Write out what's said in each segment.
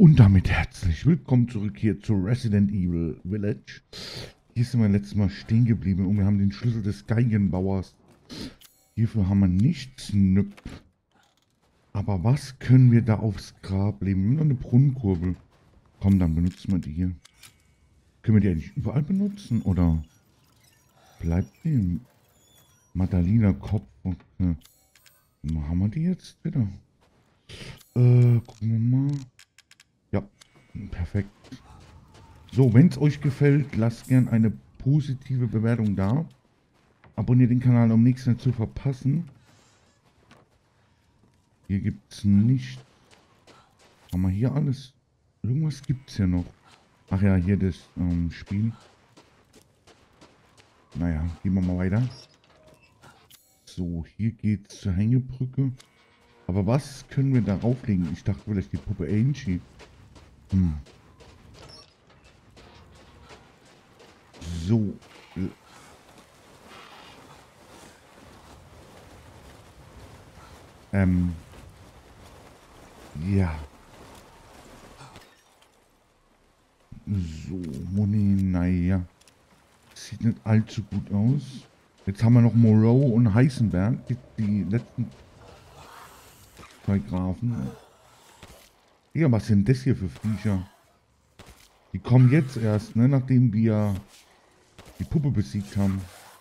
Und damit herzlich willkommen zurück hier zu Resident Evil Village. Hier sind wir letztes Mal stehen geblieben und wir haben den Schlüssel des Geigenbauers. Hierfür haben wir nichts, nüpp. Aber was können wir da aufs Grab legen? Wir haben noch eine Brunnenkurbel. Komm, dann benutzen wir die hier. Können wir die eigentlich überall benutzen? Oder bleibt die im Madalina Kopf? Okay. Haben wir die jetzt wieder? Gucken wir mal. Ja, perfekt. So, wenn es euch gefällt, lasst gern eine positive Bewertung da. Abonniert den Kanal, um nichts mehr zu verpassen. Hier gibt es nicht. Haben wir hier alles? Irgendwas gibt es hier noch. Ach ja, hier das Spiel. Naja, gehen wir mal weiter. So, hier geht's zur Hängebrücke. Aber was können wir da rauflegen? Ich dachte vielleicht die Puppe Angie. So. Ja. So, Moni, naja. Sieht nicht allzu gut aus. Jetzt haben wir noch Moreau und Heisenberg, die letzten zwei Grafen. Ja, was sind das hier für Viecher? Die kommen jetzt erst, ne, nachdem wir die Puppe besiegt haben.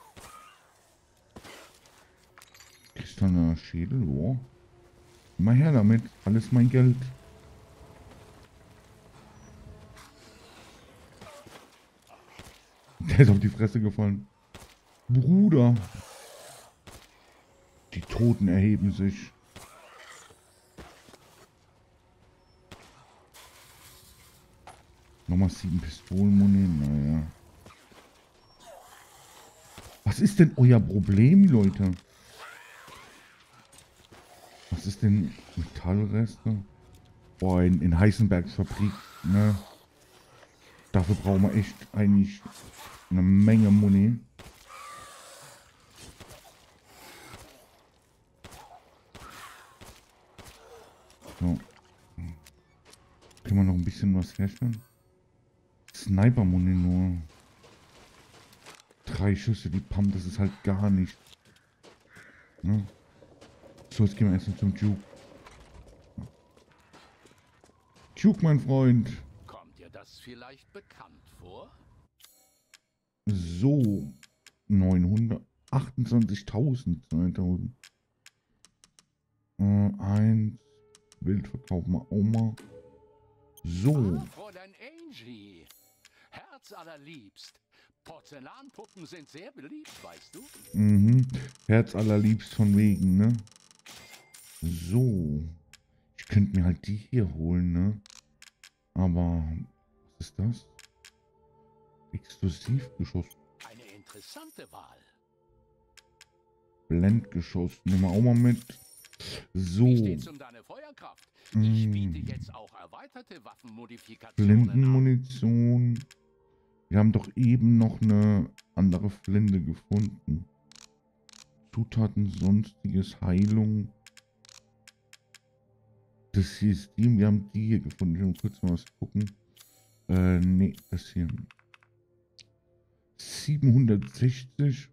Kristallener Schädel, oh. Immer her damit, alles mein Geld. Der ist auf die Fresse gefallen. Bruder. Die Toten erheben sich. Nochmal 7 Pistolenmuni, naja. Was ist denn euer Problem, Leute? Was ist denn Metallreste? Boah, in Heisenbergs Fabrik, ne? Dafür brauchen wir echt eigentlich eine Menge Muni. So. Können wir noch ein bisschen was herstellen? Sniper-Muni nur. 3 Schüsse, die Pump, das ist halt gar nicht. Ne? So, jetzt gehen wir erstmal zum Duke. Duke, mein Freund. Kommt dir das vielleicht bekannt vor? So. 928.000. 9.000. 1. Bild verkaufen wir auch mal. So. Fräulein Angie. Herz allerliebst. Porzellanpuppen sind sehr beliebt, weißt du? Mhm. Herz allerliebst von wegen, ne? So. Ich könnte mir halt die hier holen, ne? Aber, was ist das? Explosivgeschoss. Eine interessante Wahl. Blendgeschoss. Nehmen wir auch mal mit. So. Wie steht's um deine Feuerkraft? Ich biete jetzt auch erweiterte Waffenmodifikationen an. Flintenmunition. Wir haben doch eben noch eine andere Flinte gefunden. Zutaten, sonstiges, Heilung. Das hier ist die. Wir haben die hier gefunden. Ich will kurz mal was gucken. Nee, das hier. 760.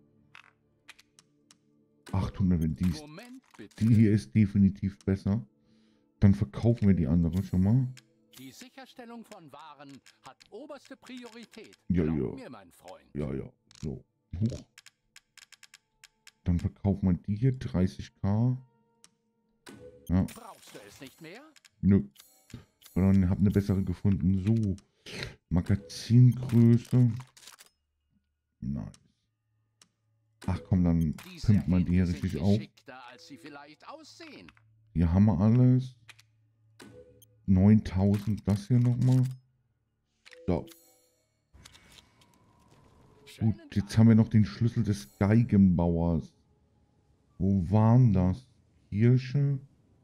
800, wenn die ist. Moment bitte. Die hier ist definitiv besser. Dann verkaufen wir die andere schon mal. Die Sicherstellung von Waren hat oberste Priorität. Ja, Glaub ja. mir, mein Freund. Ja, ja. So. Hoch. Dann verkaufen wir die hier. 30.000. Ja. Brauchst du es nicht mehr? Nö. Sondern hab eine bessere gefunden. So. Magazingröße. Nice. Ach komm, dann Diese pimpt man die hier Hände sind richtig auf. geschickter, als sie vielleicht aussehen. Hier haben wir alles. 9.000. Das hier nochmal. So. Schönen Gut, jetzt haben wir noch den Schlüssel des Geigenbauers. Wo waren das? Hirsche?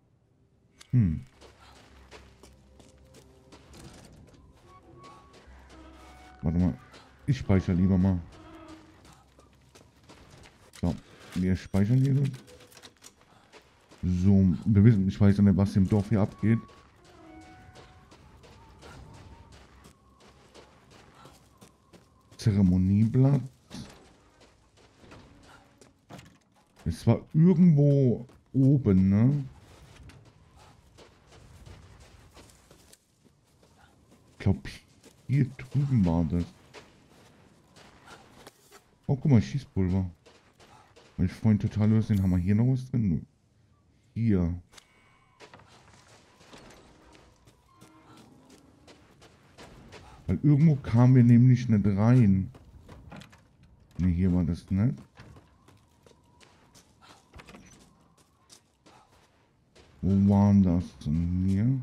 Warte mal. Ich speichere lieber mal. So, wir speichern hier. So, wir wissen, ich weiß nicht, was im Dorf hier abgeht. Zeremonieblatt. Es war irgendwo oben, ne? Ich glaube, hier drüben war das. Oh, guck mal, Schießpulver. Weil ich vorhin total übersehen, haben wir hier noch was drin? Nö. Hier. Weil irgendwo kamen wir nämlich nicht rein. Ne, hier war das nicht. Wo waren das denn hier?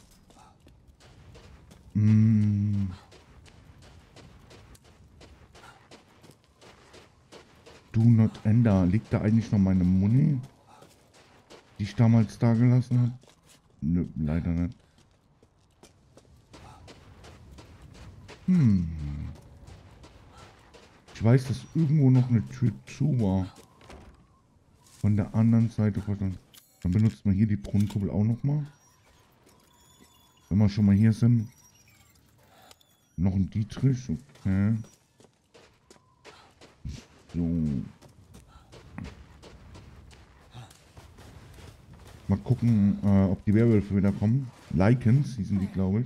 Do not enter. Liegt da eigentlich noch meine Muni? Die ich damals da gelassen habe? Nö, leider nicht. Ich weiß, dass irgendwo noch eine Tür zu war. Von der anderen Seite. Dann benutzt man hier die Brunnenkuppel auch nochmal. Wenn wir schon mal hier sind. Noch ein Dietrich. Okay. So. Mal gucken, ob die Werwölfe wieder kommen. Lycans, die sind die, glaube ich.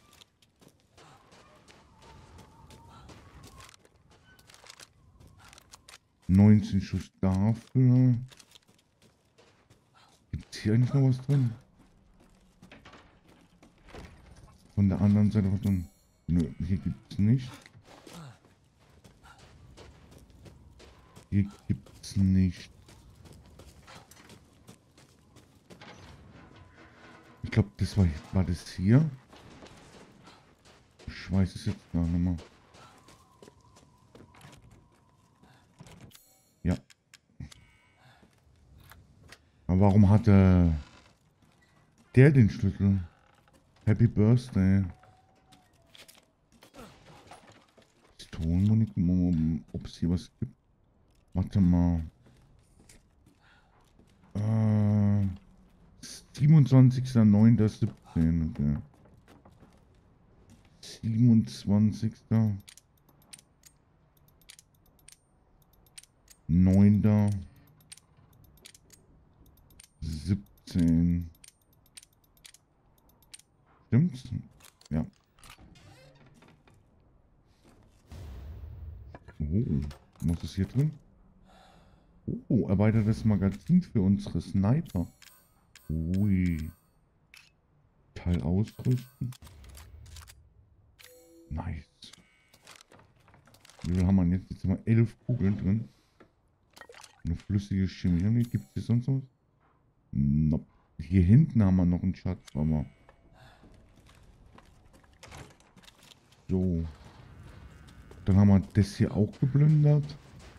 $19 Schuss dafür. Gibt es hier eigentlich noch was drin? Von der anderen Seite was drin? Nö, hier gibt es nicht. Hier gibt es nicht. Ich glaube, das war das hier. Ich weiß es jetzt gar nicht mehr. Ja. Aber warum hatte der den Schlüssel? Happy Birthday. Pistolenmunition, ob es hier was gibt. Warte mal. 27.09.17. Okay. 27. 9. 17. Stimmt's? Ja. Oh, was ist hier drin? Oh, erweitertes Magazin für unsere Sniper. Ui. Teil ausrüsten. Nice. Wie viel haben wir jetzt? Jetzt haben wir 11 Kugeln drin. Eine flüssige Chemie. Gibt es hier sonst was? Nope. Hier hinten haben wir noch einen Schatz, aber. So. Dann haben wir das hier auch geplündert.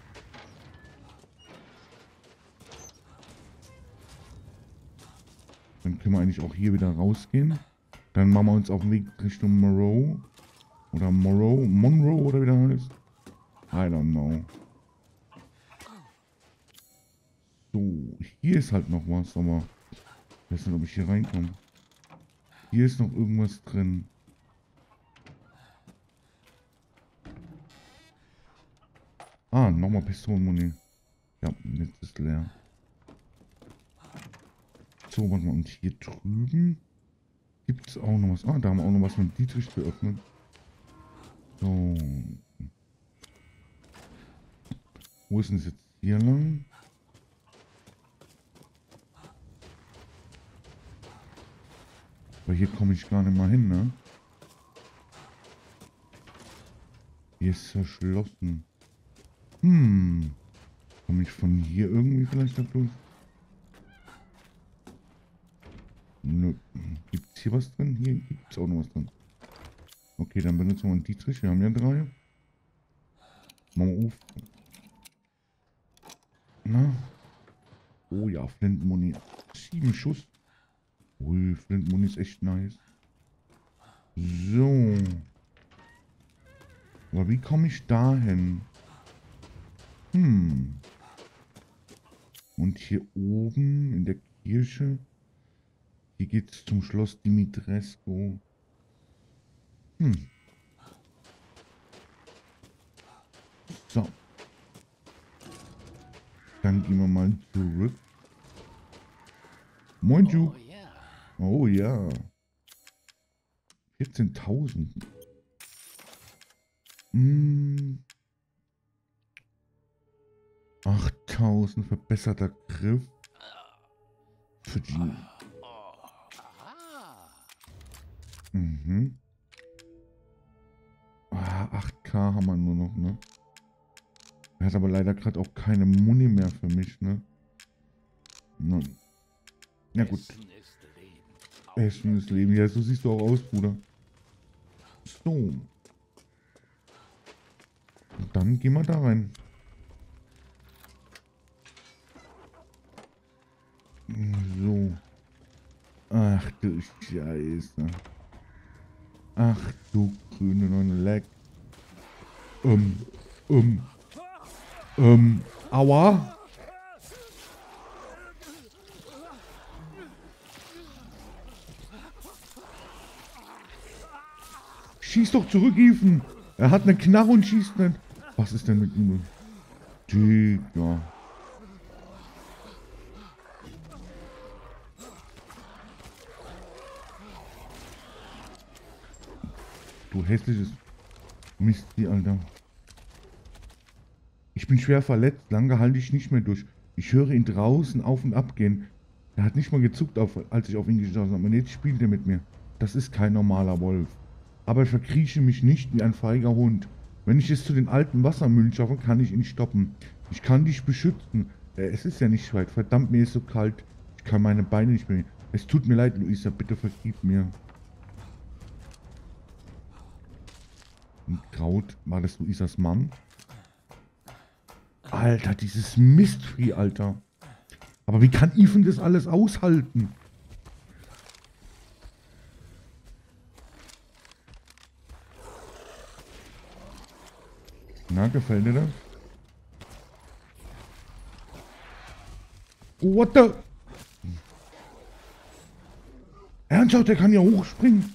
Dann können wir eigentlich auch hier wieder rausgehen. Dann machen wir uns auf den Weg Richtung Monroe. Oder Monroe oder wie der heißt. I don't know. So, hier ist halt noch was, aber ich weiß nicht, ob ich hier reinkomme. Hier ist noch irgendwas drin. Ah, nochmal Pistolenmuni. Ja, jetzt ist leer. So, warte mal, und hier drüben gibt es auch noch was. Ah, da haben wir auch noch was mit Dietrich geöffnet. So. Wo ist denn das jetzt? Hier lang? Aber hier komme ich gar nicht mal hin, ne? Hier ist verschlossen. Komme ich von hier irgendwie vielleicht da durch? Nö. Gibt es hier was drin? Hier gibt es auch noch was drin. Okay, dann benutzen wir einen Dietrich. Wir haben ja 3. Machen wir auf. Na? Oh ja, Flintenmuni. 7 Schuss. Ui, Flintenmuni ist echt nice. So. Aber wie komme ich dahin? Und hier oben in der Kirche. Hier geht es zum Schloss Dimitrescu. Dann gehen wir mal zurück. Moin, Ju. Oh ja. Oh ja. 14.000. 8.000 verbesserter Griff. Für die. Aha. Mhm. 8K haben wir nur noch, ne? Er hat aber leider gerade auch keine Muni mehr für mich, ne? Ne. Ja gut. Essen ist Leben. Ja, so siehst du auch aus, Bruder. So. Und dann gehen wir da rein. So. Ach du Scheiße. Ach du grüne neune Leck. Aua. Schieß doch zurück, Ethan. Er hat eine Knarre und schießt nicht. Was ist denn mit ihm? Digga. Du hässliches Misty, Alter. Ich bin schwer verletzt. Lange halte ich nicht mehr durch. Ich höre ihn draußen auf und ab gehen. Er hat nicht mal gezuckt, als ich auf ihn geschossen habe. Und jetzt spielt er mit mir. Das ist kein normaler Wolf. Aber ich verkrieche mich nicht wie ein feiger Hund. Wenn ich es zu den alten Wassermühlen schaffe, kann ich ihn stoppen. Ich kann dich beschützen. Es ist ja nicht weit. Verdammt, mir ist so kalt. Ich kann meine Beine nicht mehr. Es tut mir leid, Luisa. Bitte vergib mir. Und Kraut, war das Luisas Mann? Alter, dieses Mistvieh, Alter. Aber wie kann Ethan das alles aushalten? Na, gefällt dir das? Oh, what the? Ernsthaft, der kann ja hochspringen.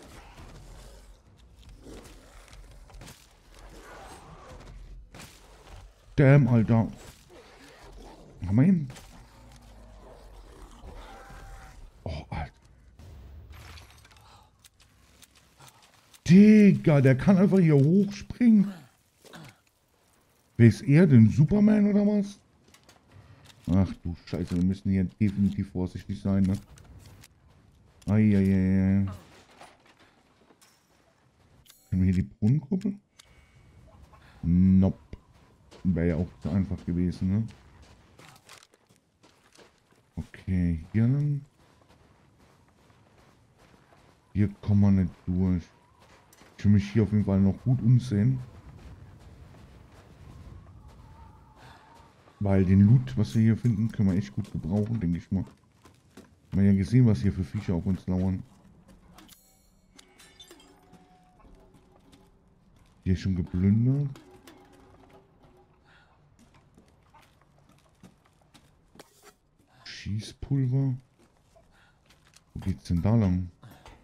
Damn, Alter. Haben wir ihn? Oh, Alter. Digga, der kann einfach hier hochspringen. Wer ist er denn? Superman oder was? Ach du Scheiße, wir müssen hier definitiv vorsichtig sein, ne? Eieiei. Können wir hier die Brunnenkuppel? Nope. Wäre ja auch zu einfach gewesen, ne? Okay, hier dann. Hier kommen wir nicht durch. Ich will mich hier auf jeden Fall noch gut umsehen. Weil den Loot, was wir hier finden, können wir echt gut gebrauchen, denke ich mal. Wir haben ja gesehen, was hier für Viecher auf uns lauern. Hier ist schon geplündert. Schießpulver. Wo geht's denn da lang?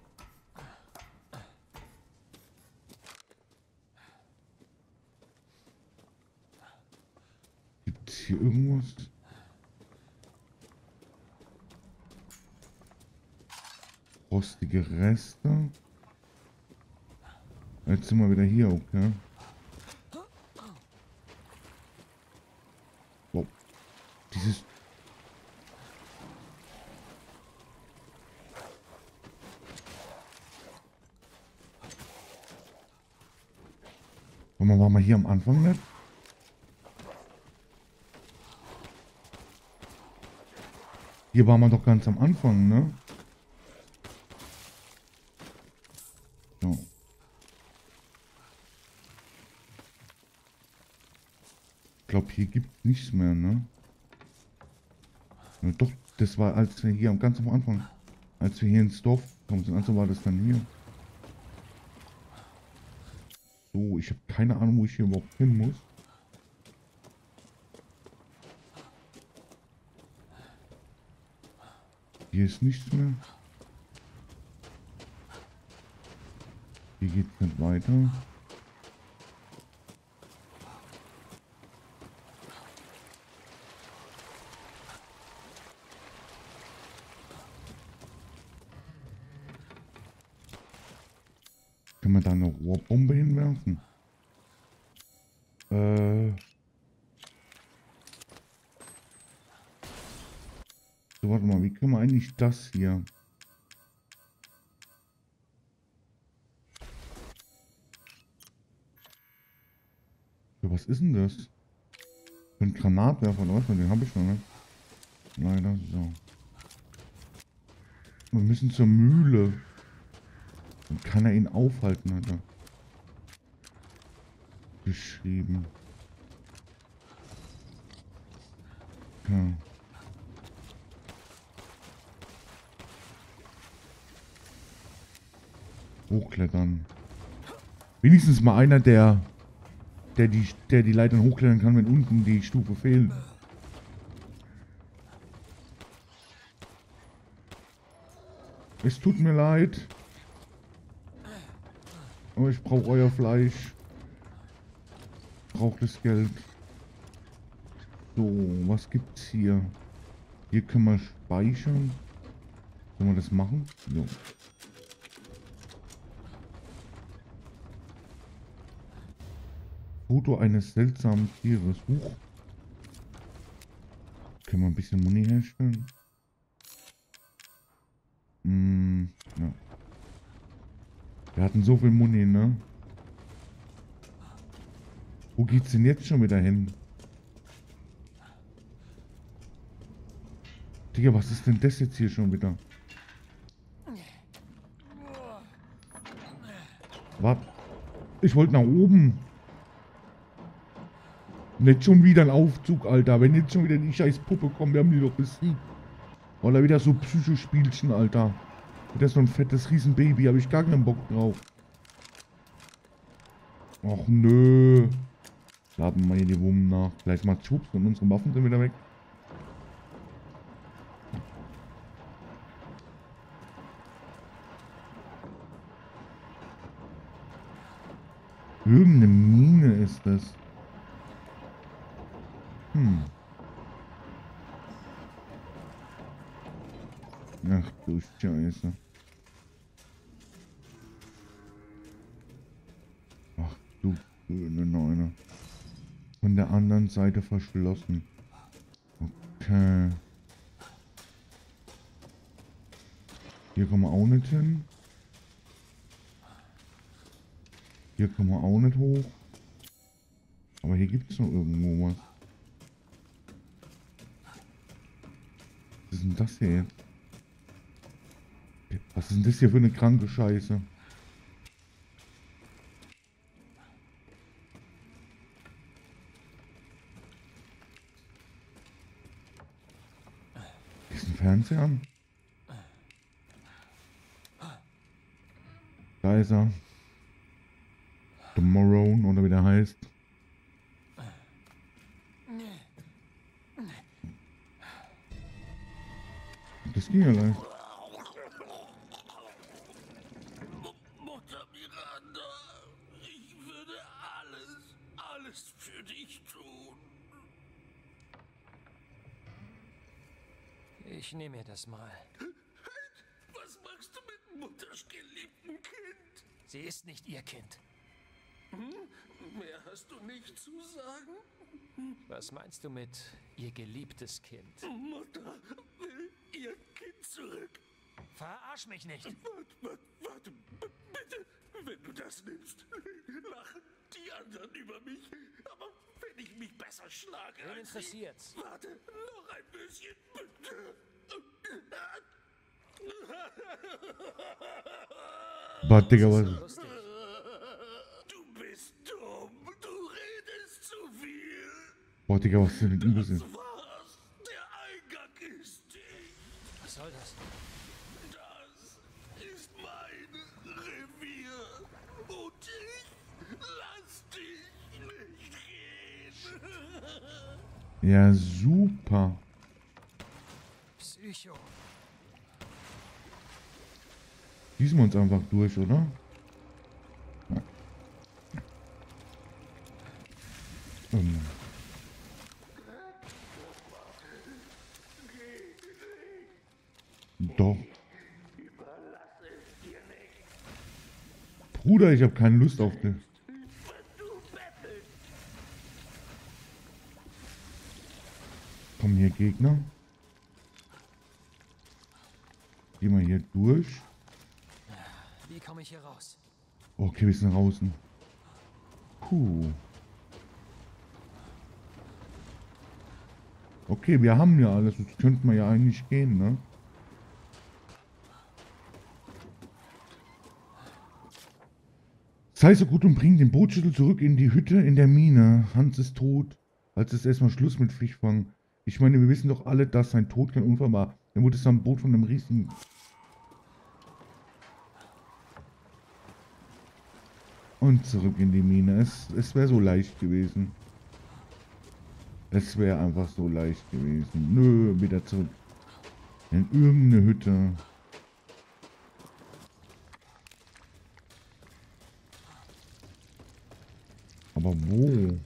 Gibt's hier irgendwas? Rostige Reste. Jetzt sind wir wieder hier, okay. Wow. Dieses... Warte mal, waren wir hier am Anfang nicht? Hier waren wir doch ganz am Anfang, ne? So. Ich glaube, hier gibt es nichts mehr, ne? Ja, doch, das war, als wir hier ganz am Anfang, als wir hier ins Dorf gekommen sind, also war das dann hier. So, ich habe keine Ahnung, wo ich hier überhaupt hin muss. Hier ist nichts mehr. Hier geht es nicht weiter. Können wir da eine Rohrbombe hinwerfen? So, warte mal, wie können wir eigentlich das hier? So, was ist denn das? Für ein Granatwerfer oder was? Den habe ich noch nicht. Leider, so. Wir müssen zur Mühle. Dann kann er ihn aufhalten, hat er geschrieben. Ja. Hochklettern. Wenigstens mal einer, der die Leitern hochklettern kann, wenn unten die Stufe fehlt. Es tut mir leid. Aber ich brauche euer Fleisch. Ich brauche das Geld. So, was gibt's hier? Hier können wir speichern. Können wir das machen? So. Foto eines seltsamen Tieres. Huch. Können wir ein bisschen Muni herstellen? Ja. Wir hatten so viel Muni, ne? Wo geht's denn jetzt schon wieder hin? Digga, was ist denn das jetzt hier schon wieder? Was? Ich wollte nach oben. Nicht schon wieder ein Aufzug, Alter. Wenn jetzt schon wieder die scheiß Puppe kommt, wir haben die doch besiegt. Oder wieder so Psychospielchen, Alter. Wieder so ein fettes Riesenbaby, habe ich gar keinen Bock drauf. Och nö. Laden wir hier die Wummen nach. Vielleicht mal Schubs und unsere Waffen sind wieder weg. Irgendeine Mine ist das. Ach du Scheiße. Ach du grüne Neune. Von der anderen Seite verschlossen. Okay. Hier kommen wir auch nicht hin. Hier kommen wir auch nicht hoch. Aber hier gibt es noch irgendwo was. Was ist denn das hier jetzt? Was ist denn das hier für eine kranke Scheiße? Ist ein Fernseher an? Da ist er. Tomorrow, oder wie der heißt. Das ging ja leicht. Mutter Miranda, ich würde alles für dich tun. Ich nehme mir das mal. Was machst du mit Mutters geliebten Kind? Sie ist nicht ihr Kind. Mehr hast du nicht zu sagen? Was meinst du mit ihr geliebtes Kind? Mutter will ihr Kind zurück. Verarsch mich nicht. Warte, bitte. Wenn du das nimmst, lachen die anderen über mich. Aber wenn ich mich besser schlage Wen als sie... interessiert's? Warte, noch ein bisschen, bitte. Warte, Digga, was? Lustig. Du bist dumm. Du redest zu viel. Boah, Digga, was ist denn mit ihm passiert? Das war's. Der Eingang ist dicht. Was soll das? Das ist mein Revier. Und ich lass dich nicht gehen. Ja, super. Psycho. Schießen wir uns einfach durch, oder? Ja. Doch. Bruder, ich habe keine Lust auf dich. Kommen hier Gegner? Gehen wir hier durch. Wie komme ich hier raus? Okay, wir sind draußen. Puh. Okay, wir haben ja alles. Jetzt könnten wir ja eigentlich gehen, ne? Sei so gut und bring den Bootschlüssel zurück in die Hütte in der Mine. Hans ist tot. Also ist erstmal Schluss mit Fischfang. Ich meine, wir wissen doch alle, dass sein Tod kein Unfall war. Er wurde am Boot von einem riesigen... Und zurück in die Mine. Es wäre so leicht gewesen. Es wäre einfach so leicht gewesen. Nö, wieder zurück. In irgendeine Hütte. Aber wo?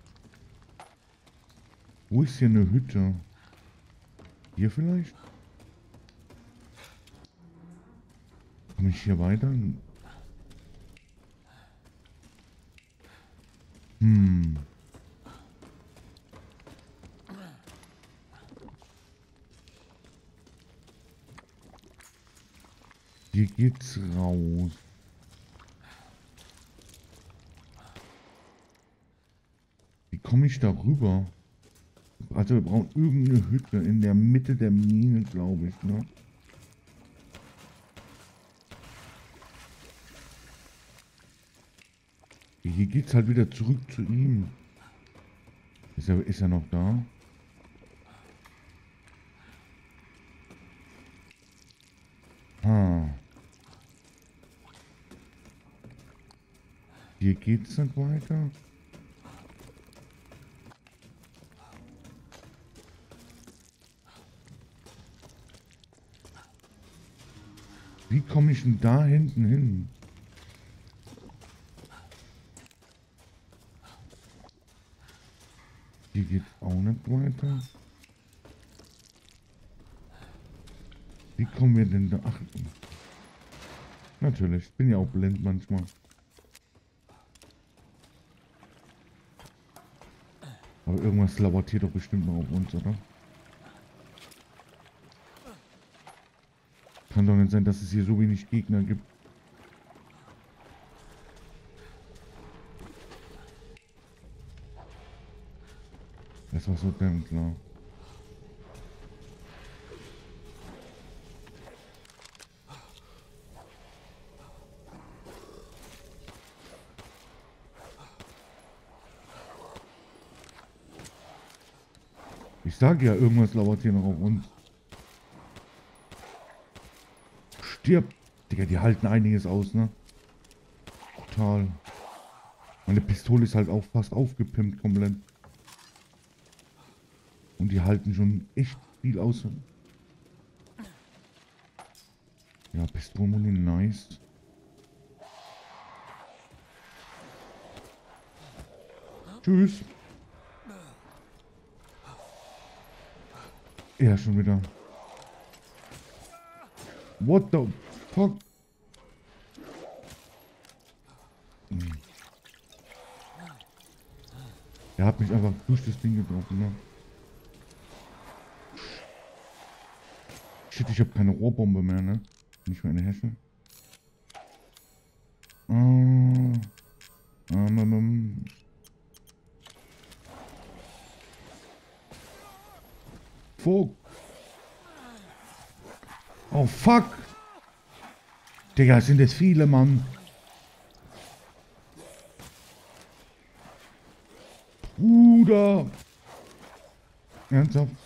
Wo ist hier eine Hütte? Hier vielleicht? Komme ich hier weiter? Hier geht's raus. Wie komme ich da rüber? Also wir brauchen irgendeine Hütte in der Mitte der Mine, glaube ich, ne? Hier geht's halt wieder zurück zu ihm. Ist er noch da? Ah. Hier geht's nicht weiter. Wie komme ich denn da hinten hin? Hier geht's auch nicht weiter. Wie kommen wir denn da? Ach, natürlich. Ich bin ja auch blind manchmal. Aber irgendwas lauert hier doch bestimmt noch auf uns, oder? Kann doch nicht sein, dass es hier so wenig Gegner gibt. Das war so damn klar. Ich sage ja, irgendwas lauert hier noch auf uns. Stirb! Digga, die halten einiges aus, ne? Total. Meine Pistole ist halt auch fast aufgepimpt komplett. Und die halten schon echt viel aus. Ja, Pistolenmuni, nice. Tschüss. Ja, schon wieder. What the fuck? Er hat mich einfach durch das Ding getroffen, ne? Shit, ich habe keine Rohrbombe mehr, ne? Nicht mehr eine Hesche. Fuck. Oh fuck. Digga, sind das viele, Mann. Bruder. Ernsthaft?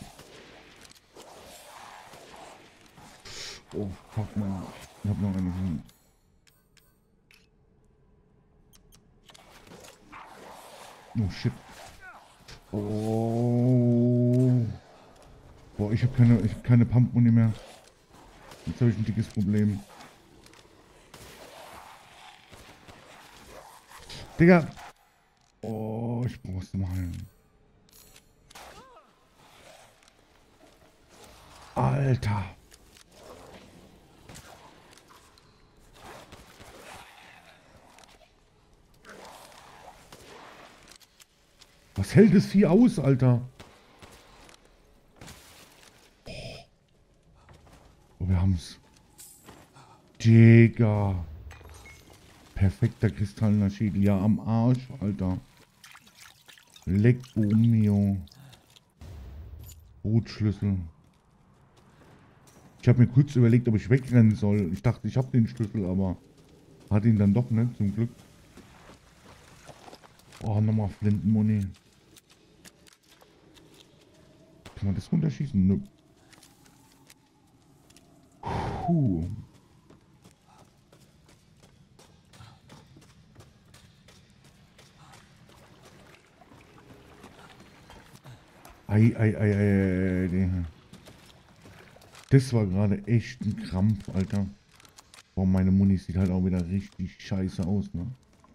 Oh fuck, man. Ich hab noch eine. Oh shit. Oh. Boah, ich hab keine Pumpmuni mehr. Jetzt habe ich ein dickes Problem. Digga. Oh, ich brauch's zum Heilen. Alter. Was hält das Vieh aus, Alter? Oh, wir haben's. Digga. Perfekter kristallener Schädel. Ja, am Arsch, Alter. Lecco mio. Bootschlüssel. Ich habe mir kurz überlegt, ob ich wegrennen soll. Ich dachte, ich habe den Schlüssel, aber hatte ihn dann doch nicht, zum Glück. Oh, nochmal Flintenmuni. Kann man das runterschießen? Nö. Puh. Ei. Das war gerade echt ein Krampf, Alter. Boah, meine Muni sieht halt auch wieder richtig scheiße aus, ne?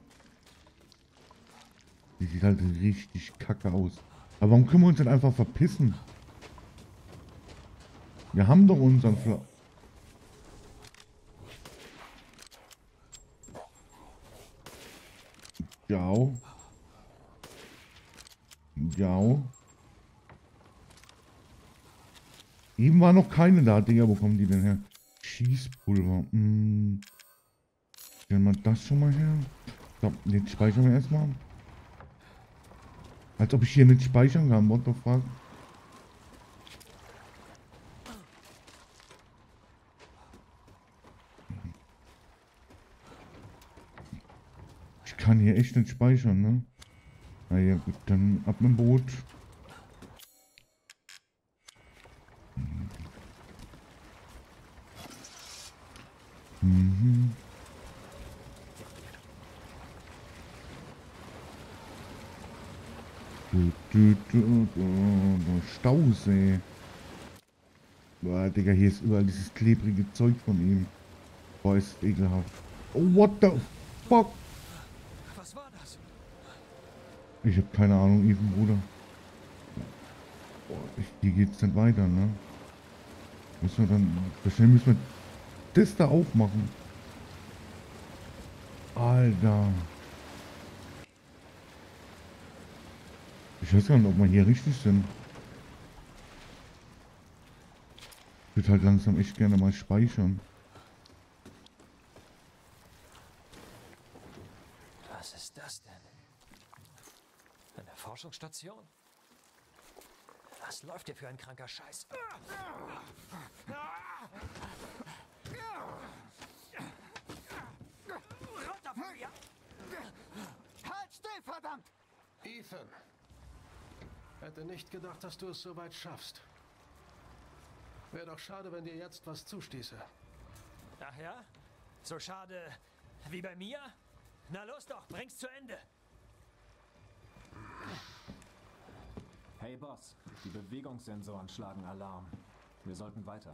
Die sieht halt richtig kacke aus. Aber warum können wir uns denn einfach verpissen? Wir haben doch unseren Fla... Jau. Eben war noch keine da, Digga. Wo kommen die denn her? Schießpulver. Stellen wir das schon mal her. So, den speichern wir erstmal. Als ob ich hier nicht speichern kann. What the fuck? Ich kann hier echt nicht speichern, ne? Na ja, gut, dann ab mit dem Boot. Stausee. Boah, Digga, hier ist überall dieses klebrige Zeug von ihm. Boah, ist ekelhaft. Oh, what the fuck? Was war das? Ich hab keine Ahnung, Ethan, Bruder. Boah, hier geht's nicht weiter, ne? Müssen wir dann... Wahrscheinlich müssen wir das da aufmachen. Alter. Ich weiß gar nicht, ob wir hier richtig sind. Ich würde halt langsam echt gerne mal speichern. Was ist das denn? Eine Forschungsstation? Was läuft hier für ein kranker Scheiß? Runter von mir! Halt still, verdammt! Ethan. Hätte nicht gedacht, dass du es so weit schaffst. Wäre doch schade, wenn dir jetzt was zustieße. Ach ja? So schade wie bei mir? Na los doch, bring's zu Ende! Hey Boss, die Bewegungssensoren schlagen Alarm. Wir sollten weiter.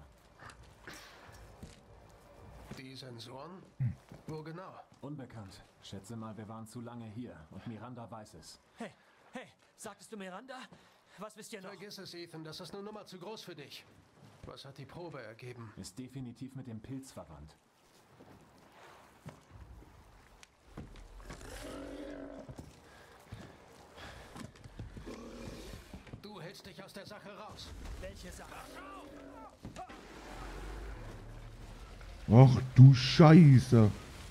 Die Sensoren? Wo genau? Unbekannt. Schätze mal, wir waren zu lange hier und Miranda weiß es. Hey, sagtest du Miranda? Was wisst ihr noch? Vergiss es, Ethan, das ist eine Nummer zu groß für dich. Was hat die Probe ergeben? Ist definitiv mit dem Pilz verwandt. Du hältst dich aus der Sache raus. Welche Sache? Ach du Scheiße.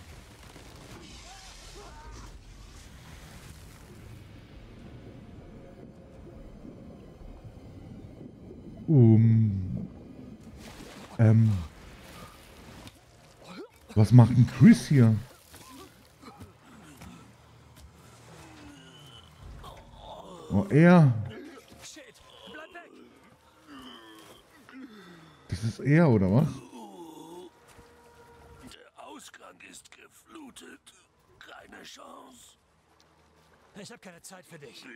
Was macht denn Chris hier? Oh, er. Shit, bleib weg! Das ist er, oder was? Der Ausgang ist geflutet. Keine Chance. Ich habe keine Zeit für dich.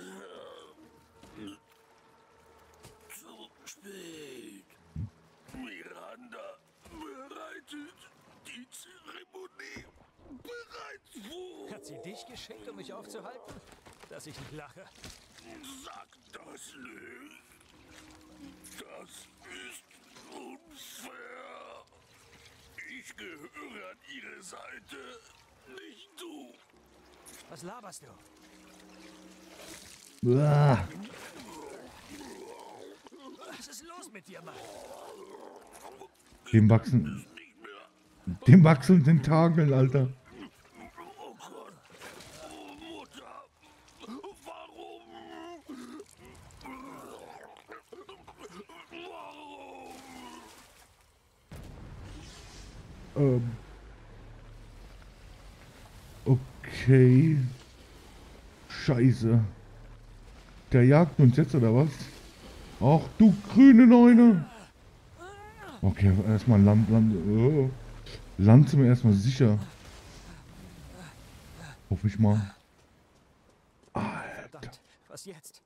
Zu spät. Miranda bereitet die Zeremonie bereits vor. Hat sie dich geschickt, um mich aufzuhalten? Dass ich nicht lache. Sag das nicht. Das ist unfair. Ich gehöre an ihre Seite, nicht du. Was laberst du? Uah. Was ist los mit dir, Mann? Dem wachsen Tentakeln, Alter. Okay. Scheiße. Der jagt uns jetzt, oder was? Ach du grüne Neune. Okay, erstmal Land. Oh. Land sind wir erstmal sicher. Hoffe ich mal. Verdammt, was jetzt?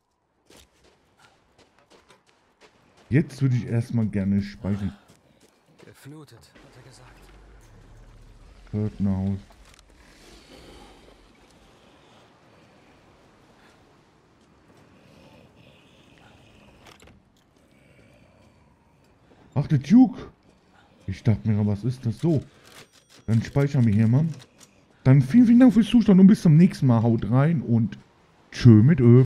Jetzt würde ich erstmal gerne speichern. Geflutet, hat er gesagt. Hirtenhaus. Ach, der Duke. Ich dachte mir, was ist das so? Dann speichern wir hier mal. Dann vielen Dank fürs Zuschauen und bis zum nächsten Mal. Haut rein und tschö mit Ö.